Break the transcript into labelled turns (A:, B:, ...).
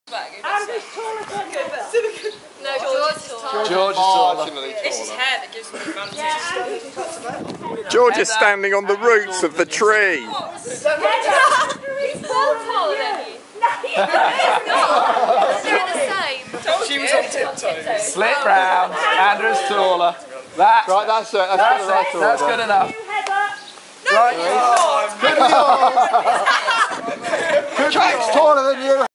A: Andrew's taller than Heather.
B: No, George is taller.
C: George is taller.
B: It's his hair that gives me advantage.
A: Yeah, Andrew's taller than Heather.
D: George is standing on the roots of the tree.
A: He's taller than you. No, he's not.
B: They're the same.
C: She was on tiptoes. Slip round. Andrew's taller. That's
D: Right, that's it.
C: That's good enough.
A: Heather.
C: Right.
D: Jack's taller than you.